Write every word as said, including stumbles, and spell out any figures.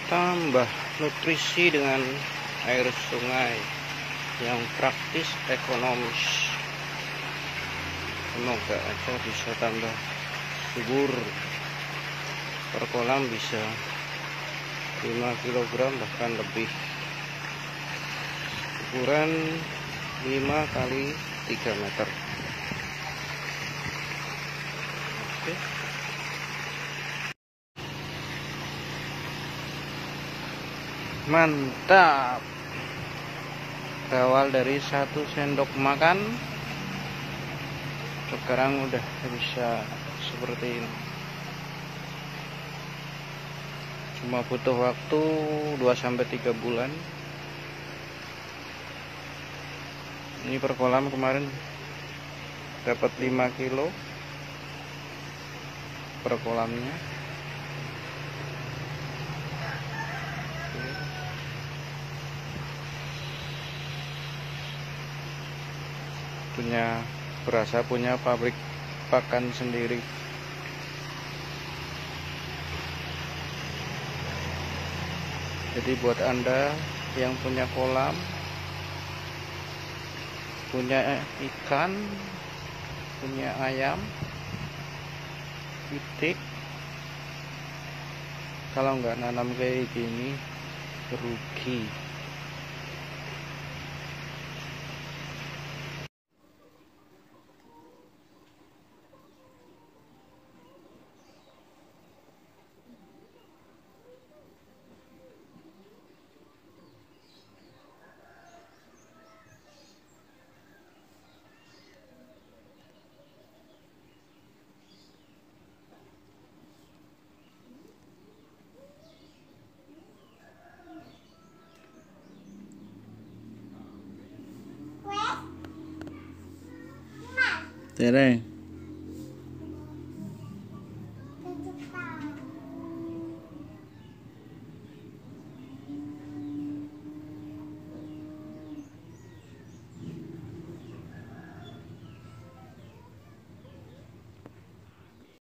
tambah nutrisi dengan air sungai yang praktis, ekonomis. Semoga aja bisa tambah subur. Per kolam bisa lima kilogram bahkan lebih. Ukuran lima kali tiga meter. Oke. Mantap. Berawal dari satu sendok makan, sekarang udah bisa seperti ini. Cuma butuh waktu dua sampai tiga bulan. Ini per kolam kemarin dapat lima kilo per kolamnya. Punya berasa punya pabrik pakan sendiri. Jadi buat Anda yang punya kolam, punya ikan, punya ayam, itik, kalau nggak nanam kayak gini rugi. Tereng.